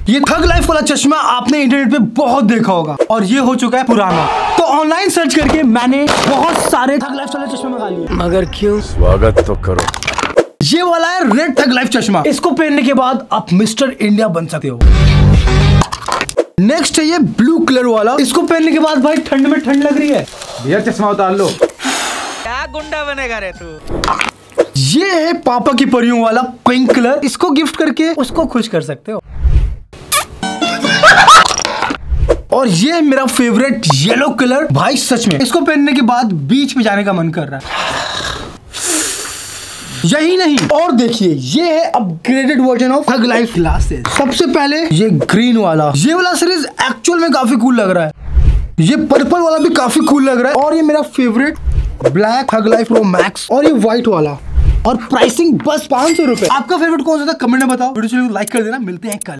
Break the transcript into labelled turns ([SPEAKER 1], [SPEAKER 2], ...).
[SPEAKER 1] ये थग लाइफ वाला चश्मा आपने इंटरनेट पे बहुत देखा होगा और ये हो चुका है पुराना। तो ऑनलाइन सर्च करके मैंने बहुत सारे थग लाइफ वाले चश्मे मंगा लिए। मगर क्यों?
[SPEAKER 2] स्वागत तो करो।
[SPEAKER 1] ये वाला है रेड थग लाइफ चश्मा। इसको पहनने के बाद आप मिस्टर इंडिया बन सकते हो। नेक्स्ट है ये ब्लू कलर वाला। इसको पहनने के बाद भाई ठंड में ठंड लग रही है, भैया चश्मा उतार लो।
[SPEAKER 3] क्या गुंडा बनेगा रे तू।
[SPEAKER 1] ये है पापा की परियों वाला पिंक कलर। इसको गिफ्ट करके उसको खुश कर सकते हो। और ये है मेरा फेवरेट येलो कलर। भाई सच में इसको पहनने के बाद बीच पे जाने का मन कर रहा है। यही नहीं, और देखिए ये है upgraded version of thug life glasses. सबसे पहले ये ग्रीन वाला, ये वाला सीरीज एक्चुअल में काफी कूल लग रहा है। ये पर्पल वाला भी काफी कूल लग रहा है। और ये मेरा favourite black thug life pro max. और ये व्हाइट वाला, और प्राइसिंग बस 500 रुपए। आपका फेवरेट कौन सा था कमेंट में बताओ। वीडियो को लाइक कर देना। मिलते हैं कल।